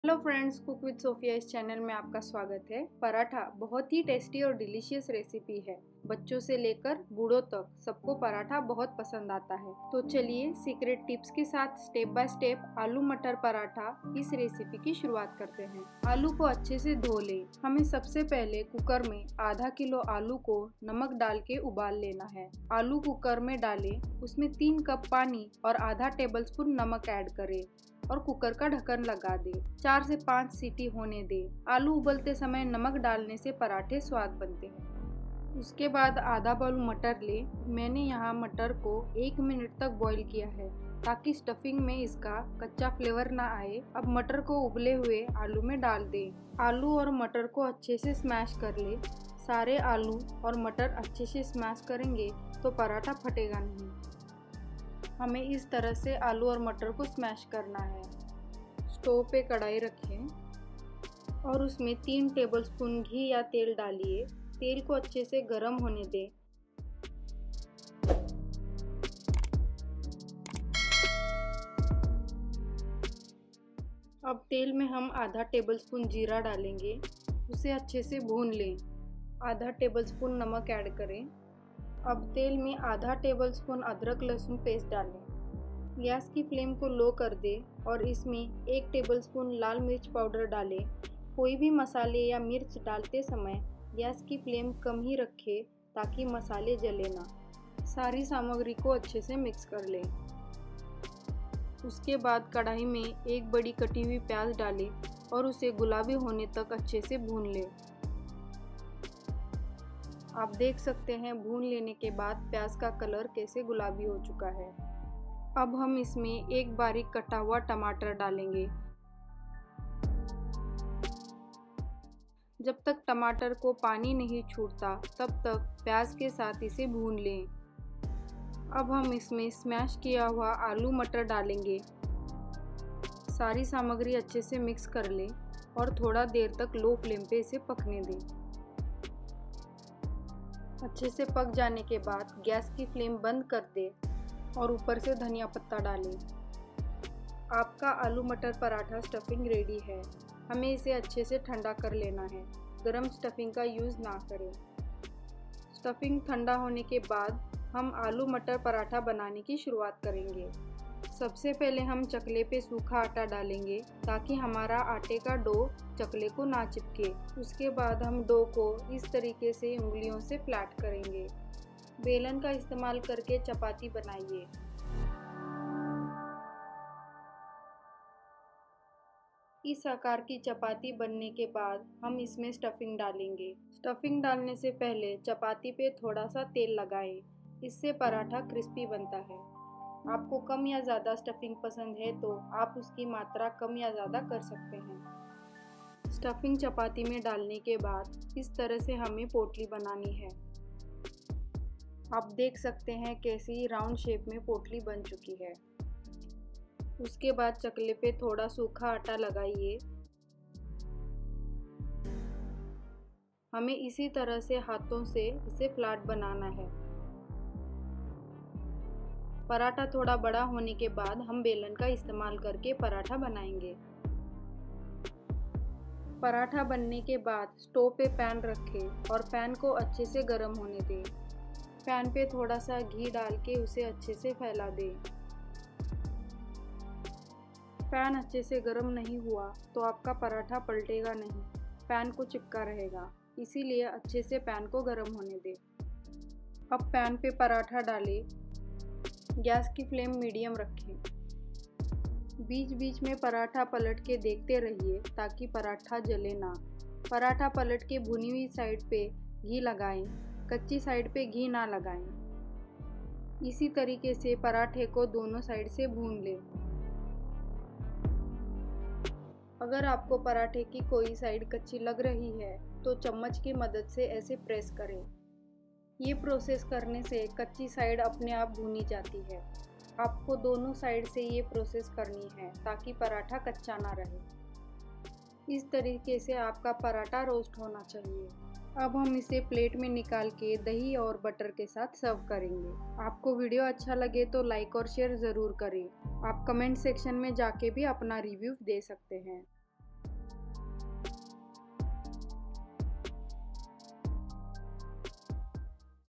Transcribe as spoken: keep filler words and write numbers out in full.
Hello friends, cook with Sophia इस channel में आपका स्वागत है। पराठा बहुत ही टेस्टी और डिलीशियस रेसिपी है। बच्चों से लेकर बूढ़ों तक सबको पराठा बहुत पसंद आता है। तो चलिए सीक्रेट टिप्स के साथ स्टेप बाय स्टेप आलू मटर पराठा इस रेसिपी की शुरुआत करते हैं। आलू को अच्छे से धो लें। हमें सबसे पहले कुकर में आधा किलो आलू को नमक डाल के उबाल लेना है। आलू कुकर में डालें, उसमें तीन कप पानी और आधा टेबल स्पून नमक ऐड करें और कुकर का ढक्कन लगा दे। चार से पाँच सीटी होने दे। आलू उबलते समय नमक डालने से पराठे स्वाद बनते हैं। उसके बाद आधा बाउल मटर ले। मैंने यहाँ मटर को एक मिनट तक बॉईल किया है ताकि स्टफिंग में इसका कच्चा फ्लेवर ना आए। अब मटर को उबले हुए आलू में डाल दे। आलू और मटर को अच्छे से स्मैश कर ले। सारे आलू और मटर अच्छे से स्मैश करेंगे तो पराठा फटेगा नहीं। हमें इस तरह से आलू और मटर को स्मैश करना है। स्टोव पे कढ़ाई रखें और उसमें तीन टेबलस्पून घी या तेल डालिए। तेल को अच्छे से गर्म होने दें। अब तेल में हम आधा टेबलस्पून जीरा डालेंगे, उसे अच्छे से भून लें। आधा टेबलस्पून नमक ऐड करें। अब तेल में आधा टेबलस्पून अदरक लहसुन पेस्ट डालें। गैस की फ्लेम को लो कर दें और इसमें एक टेबलस्पून लाल मिर्च पाउडर डालें। कोई भी मसाले या मिर्च डालते समय गैस की फ्लेम कम ही रखें ताकि मसाले जले ना। सारी सामग्री को अच्छे से मिक्स कर लें। उसके बाद कढ़ाई में एक बड़ी कटी हुई प्याज डालें और उसे गुलाबी होने तक अच्छे से भून लें। आप देख सकते हैं भून लेने के बाद प्याज का कलर कैसे गुलाबी हो चुका है। अब हम इसमें एक बारीक कटा हुआ टमाटर डालेंगे। जब तक टमाटर को पानी नहीं छूटता तब तक प्याज के साथ इसे भून लें। अब हम इसमें स्मैश किया हुआ आलू मटर डालेंगे। सारी सामग्री अच्छे से मिक्स कर लें और थोड़ा देर तक लो फ्लेम पे इसे पकने दें। अच्छे से पक जाने के बाद गैस की फ्लेम बंद कर दें और ऊपर से धनिया पत्ता डालें। आपका आलू मटर पराठा स्टफिंग रेडी है। हमें इसे अच्छे से ठंडा कर लेना है। गरम स्टफिंग का यूज़ ना करें। स्टफिंग ठंडा होने के बाद हम आलू मटर पराठा बनाने की शुरुआत करेंगे। सबसे पहले हम चकले पे सूखा आटा डालेंगे ताकि हमारा आटे का डो चकले को ना चिपके। उसके बाद हम डो को इस तरीके से उंगलियों से फ्लैट करेंगे। बेलन का इस्तेमाल करके चपाती बनाइए। इस आकार की चपाती बनने के बाद हम इसमें स्टफिंग डालेंगे। स्टफिंग डालने से पहले चपाती पे थोड़ा सा तेल लगाएं। इससे पराठा क्रिस्पी बनता है। आपको कम या ज़्यादा स्टफिंग पसंद है तो आप उसकी मात्रा कम या ज़्यादा कर सकते हैं। स्टफिंग चपाती में डालने के बाद इस तरह से हमें पोटली बनानी है। आप देख सकते हैं कैसी राउंड शेप में पोटली बन चुकी है। उसके बाद चकले पे थोड़ा सूखा आटा लगाइए। हमें इसी तरह से हाथों से इसे फ्लैट बनाना है। पराठा थोड़ा बड़ा होने के बाद हम बेलन का इस्तेमाल करके पराठा बनाएंगे। पराठा बनने के बाद स्टोव पे पैन रखें और पैन को अच्छे से गर्म होने दें। पैन पे थोड़ा सा घी डाल के उसे अच्छे से फैला दें। पैन अच्छे से गर्म नहीं हुआ तो आपका पराठा पलटेगा नहीं, पैन को चिपका रहेगा। इसीलिए अच्छे से पैन को गर्म होने दें। अब पैन पे पराठा डालें। गैस की फ्लेम मीडियम रखें। बीच बीच में पराठा पलट के देखते रहिए ताकि पराठा जले ना। पराठा पलट के भुनी हुई साइड पे घी लगाएं, कच्ची साइड पे घी ना लगाएं। इसी तरीके से पराठे को दोनों साइड से भून लें। अगर आपको पराठे की कोई साइड कच्ची लग रही है तो चम्मच की मदद से ऐसे प्रेस करें। ये प्रोसेस करने से कच्ची साइड अपने आप भुनी जाती है। आपको दोनों साइड से ये प्रोसेस करनी है ताकि पराठा कच्चा ना रहे। इस तरीके से आपका पराठा रोस्ट होना चाहिए। अब हम इसे प्लेट में निकाल के दही और बटर के साथ सर्व करेंगे। आपको वीडियो अच्छा लगे तो लाइक और शेयर ज़रूर करें। आप कमेंट सेक्शन में जाके भी अपना रिव्यू दे सकते हैं।